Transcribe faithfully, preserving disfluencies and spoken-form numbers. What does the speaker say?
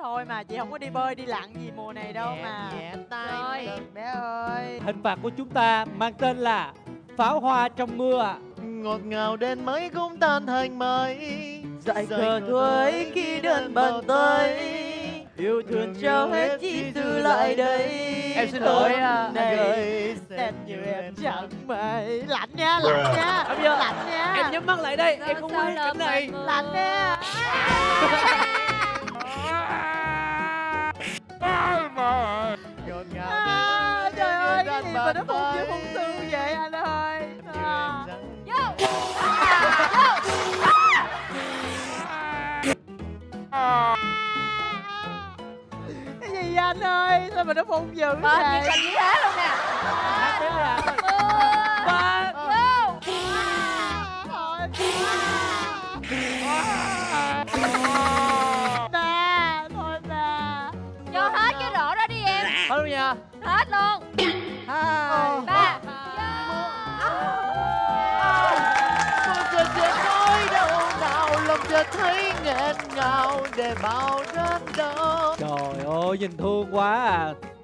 thôi mà, chị không có đi bơi đi lặn gì mùa này đâu mà. Nhẹ tay Rồi, mình. bé ơi. Hình phạt của chúng ta mang tên là pháo hoa trong mưa. Ngọt ngào đến mấy cũng tan thành mây. Dạy cờ tuổi khi đến bàn tay, yêu thương trao hết chi từ lại đây. Em xin lỗi à, này Xem như em chẳng mày. Lạnh nha, lạnh nha. Bây giờ Lạnh nha. em nhắm mắt lại đây, em không Sao muốn lỡ cảnh này. mệt mưa? Lạnh nha. ngọt ngào À, trời ơi, cái gì mà nó phun như phun sư vậy anh ơi. À. Cái gì vậy anh ơi, sao mà nó phun dữ Bên vậy? nhiệt tình như thế luôn nè. Anh biết là Mưa. ba. Vô. Thôi. Ba, thôi ba. Cho hết cái rổ đó đi em. Hết luôn nha. Hết luôn. Hai. Ba. Mưa rơi trên nỗi đau nào lòng chợt thấy nghẹn ngào để bao đớn đau. Trời ơi, nhìn thương quá à.